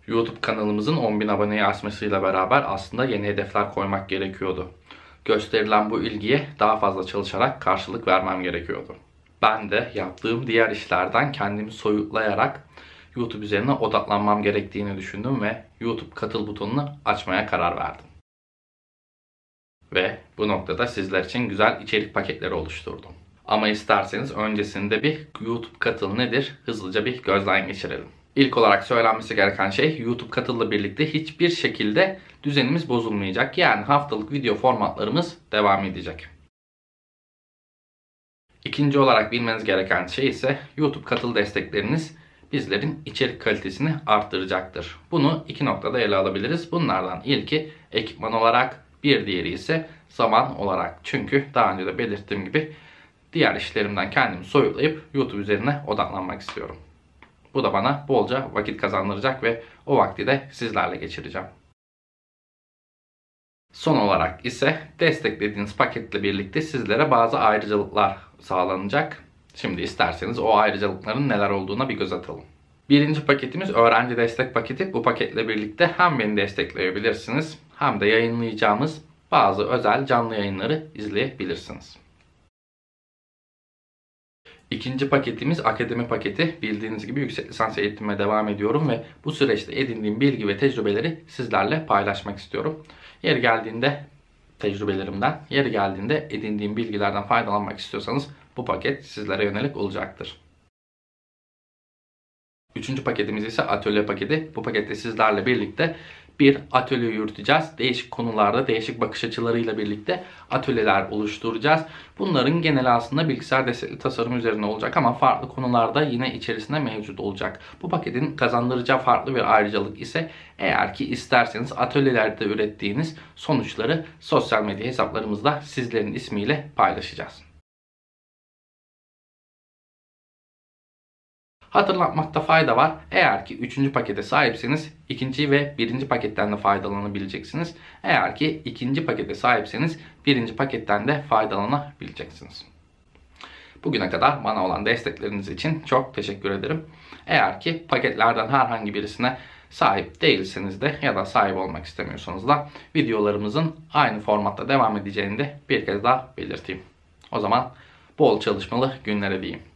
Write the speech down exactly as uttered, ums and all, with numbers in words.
YouTube kanalımızın on bin aboneyi aşmasıyla beraber aslında yeni hedefler koymak gerekiyordu. Gösterilen bu ilgiye daha fazla çalışarak karşılık vermem gerekiyordu. Ben de yaptığım diğer işlerden kendimi soyutlayarak YouTube üzerine odaklanmam gerektiğini düşündüm ve YouTube katıl butonunu açmaya karar verdim. Ve bu noktada sizler için güzel içerik paketleri oluşturdum. Ama isterseniz öncesinde bir YouTube katıl nedir hızlıca bir gözden geçirelim. İlk olarak söylenmesi gereken şey, YouTube katılla birlikte hiçbir şekilde düzenimiz bozulmayacak. Yani haftalık video formatlarımız devam edecek. İkinci olarak bilmeniz gereken şey ise YouTube katıl destekleriniz bizlerin içerik kalitesini arttıracaktır. Bunu iki noktada ele alabiliriz. Bunlardan ilki ekipman olarak, bir diğeri ise zaman olarak. Çünkü daha önce de belirttiğim gibi diğer işlerimden kendimi soyutlayıp YouTube üzerine odaklanmak istiyorum. Bu da bana bolca vakit kazandıracak ve o vakti de sizlerle geçireceğim. Son olarak ise desteklediğiniz paketle birlikte sizlere bazı ayrıcalıklar sağlanacak. Şimdi isterseniz o ayrıcalıkların neler olduğuna bir göz atalım. Birinci paketimiz öğrenci destek paketi. Bu paketle birlikte hem beni destekleyebilirsiniz hem de yayınlayacağımız bazı özel canlı yayınları izleyebilirsiniz. İkinci paketimiz akademi paketi. Bildiğiniz gibi yüksek lisans eğitimime devam ediyorum ve bu süreçte edindiğim bilgi ve tecrübeleri sizlerle paylaşmak istiyorum. Yeri geldiğinde tecrübelerimden, yeri geldiğinde edindiğim bilgilerden faydalanmak istiyorsanız bu paket sizlere yönelik olacaktır. Üçüncü paketimiz ise atölye paketi. Bu pakette sizlerle birlikte bir atölye yürüteceğiz. Değişik konularda, değişik bakış açılarıyla birlikte atölyeler oluşturacağız. Bunların geneli aslında bilgisayar destekli tasarım üzerine olacak ama farklı konularda yine içerisinde mevcut olacak. Bu paketin kazandıracağı farklı bir ayrıcalık ise eğer ki isterseniz atölyelerde ürettiğiniz sonuçları sosyal medya hesaplarımızda sizlerin ismiyle paylaşacağız. Hatırlatmakta fayda var. Eğer ki üçüncü pakete sahipseniz ikinci ve birinci paketten de faydalanabileceksiniz. Eğer ki ikinci pakete sahipseniz birinci paketten de faydalanabileceksiniz. Bugüne kadar bana olan destekleriniz için çok teşekkür ederim. Eğer ki paketlerden herhangi birisine sahip değilseniz de ya da sahip olmak istemiyorsanız da videolarımızın aynı formatta devam edeceğini de bir kez daha belirteyim. O zaman bol çalışmalı günlere diyeyim.